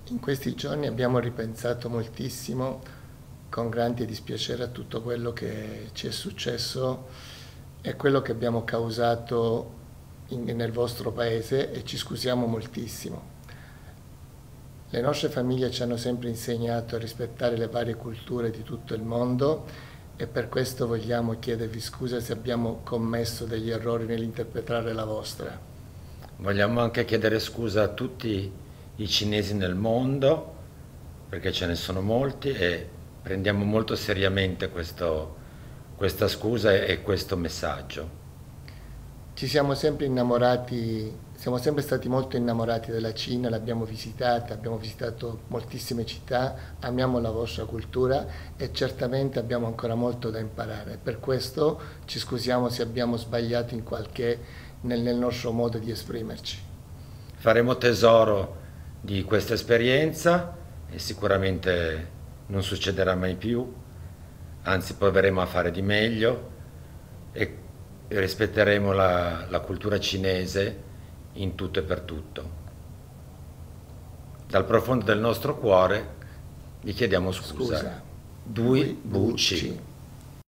In questi giorni abbiamo ripensato moltissimo, con grande dispiacere, a tutto quello che ci è successo e quello che abbiamo causato nel vostro paese e ci scusiamo moltissimo. Le nostre famiglie ci hanno sempre insegnato a rispettare le varie culture di tutto il mondo e per questo vogliamo chiedervi scusa se abbiamo commesso degli errori nell'interpretare la vostra. Vogliamo anche chiedere scusa a tutti i cinesi nel mondo, perché ce ne sono molti e prendiamo molto seriamente questa scusa e questo messaggio. Ci siamo sempre innamorati, siamo sempre stati molto innamorati della Cina, l'abbiamo visitata, abbiamo visitato moltissime città, amiamo la vostra cultura e certamente abbiamo ancora molto da imparare. Per questo ci scusiamo se abbiamo sbagliato nel nostro modo di esprimerci. Faremo tesoro di questa esperienza e sicuramente non succederà mai più, anzi proveremo a fare di meglio e rispetteremo la cultura cinese in tutto e per tutto. Dal profondo del nostro cuore gli chiediamo scusa. Scusa, Dui Dui Bu Bu Ci. Ci.